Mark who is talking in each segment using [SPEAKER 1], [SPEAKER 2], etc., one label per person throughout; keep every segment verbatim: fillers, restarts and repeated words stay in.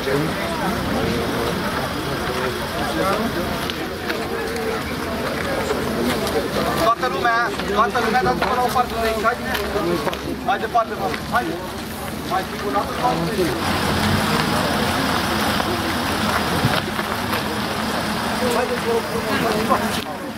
[SPEAKER 1] Toată lumea, toată lumea, dar după la o parte de aici, haide, mai departe, mă, haide, mai figurat în parte. Haideți, vă rog frumos,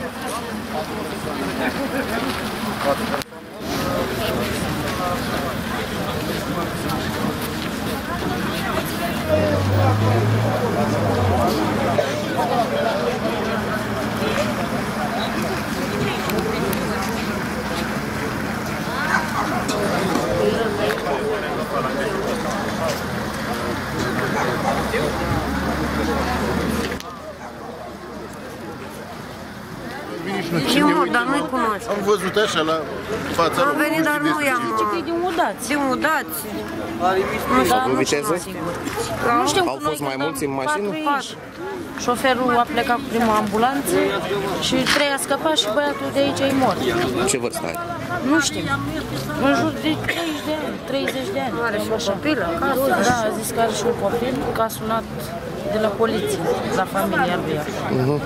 [SPEAKER 2] Eu, dar nu-i cunosc.
[SPEAKER 3] Am văzut așa la fața.
[SPEAKER 2] Am venit, dar nu i-am...
[SPEAKER 4] Zice că e din Udați.
[SPEAKER 2] Din Udați.
[SPEAKER 4] Dar
[SPEAKER 5] Cu
[SPEAKER 4] nu
[SPEAKER 5] viteză?
[SPEAKER 4] știu sigur. Nu știu,
[SPEAKER 5] Au fost mai mulți în mașină?
[SPEAKER 4] Șoferul a plecat cu prima ambulanță și trei a scăpat și băiatul de aici e mort.
[SPEAKER 5] Ce vârstă ai?
[SPEAKER 4] Nu știu. În jur de treizeci de ani, treizeci de ani.
[SPEAKER 2] Are și un copil acasă.
[SPEAKER 4] Da, a zis că are și un copil, că a sunat de la poliție, la familia lui.
[SPEAKER 5] Uh-huh.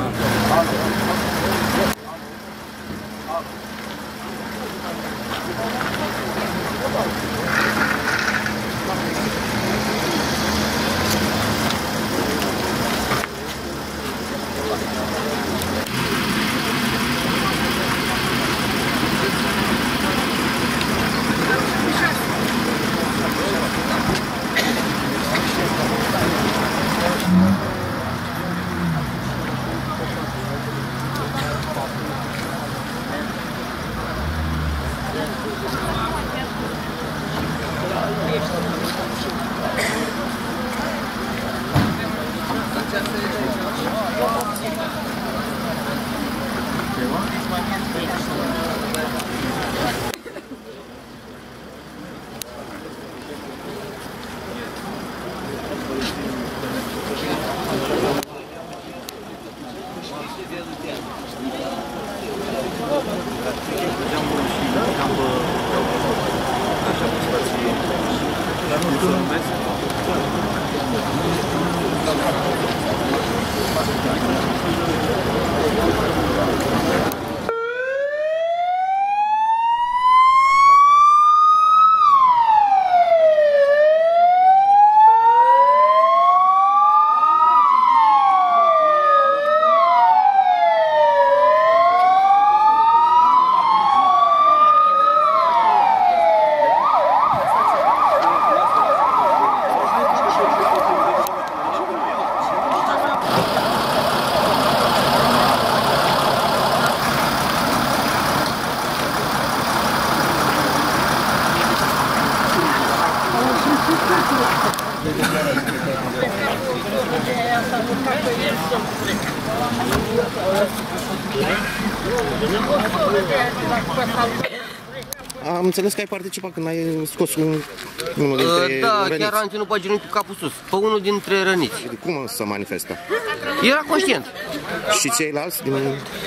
[SPEAKER 5] Am înțeles că ai participat când ai scos un, unul dintre
[SPEAKER 6] Da,
[SPEAKER 5] răniți.
[SPEAKER 6] chiar am ținut pe genunchi cu capul sus, pe unul dintre răniți.
[SPEAKER 5] Cum se manifestă?
[SPEAKER 6] Era conștient.
[SPEAKER 5] Și ceilalți? Din...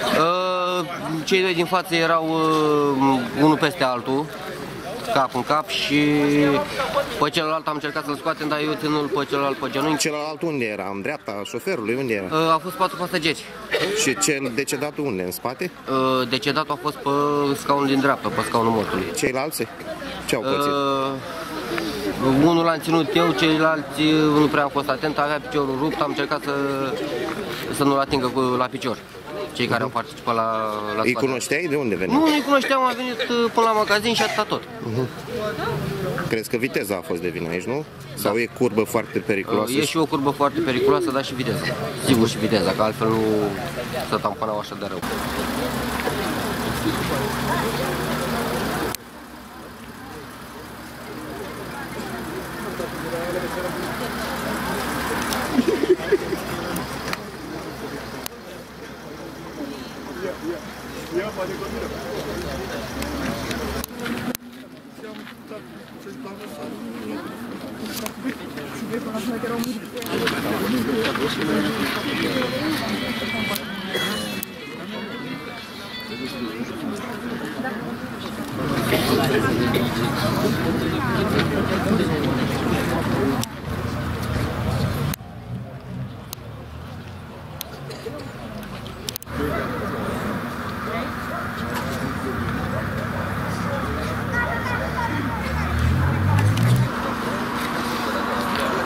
[SPEAKER 6] Uh, cei doi din față erau uh, unul peste altul, cap în cap, și pe celălalt am încercat să-l scoatem, dar eu ținul pe celălalt pe genunchi.
[SPEAKER 5] Celălalt unde era? În dreapta șoferului? Unde era?
[SPEAKER 6] Uh, au fost patru pasageri.
[SPEAKER 5] Și cel decedat unde? În spate?
[SPEAKER 6] Uh, decedatul a fost pe scaunul din dreapta, pe scaunul mortului.
[SPEAKER 5] Ceilalți? Ce au pățit?
[SPEAKER 6] Uh, unul l-am ținut eu, ceilalți nu prea am fost atent, avea piciorul rupt, am încercat să, să nu-l atingă cu, la picior. Cei care au participat la, la
[SPEAKER 5] Îi cunoșteai? De unde veneau?
[SPEAKER 6] Nu, nu-i cunoșteam, am venit până la magazin și atâta tot.
[SPEAKER 5] Uh-huh. Crezi că viteza a fost de vină aici, nu? Sau da. E curbă foarte periculoasă?
[SPEAKER 6] E și o curbă foarte periculoasă, dar și viteza. Sigur și viteza, că altfel nu se tamponau așa de rău.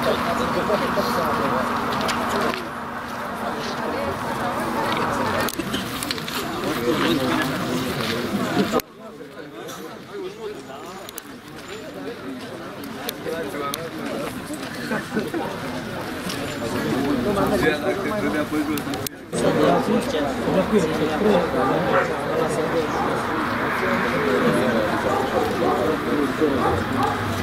[SPEAKER 7] Să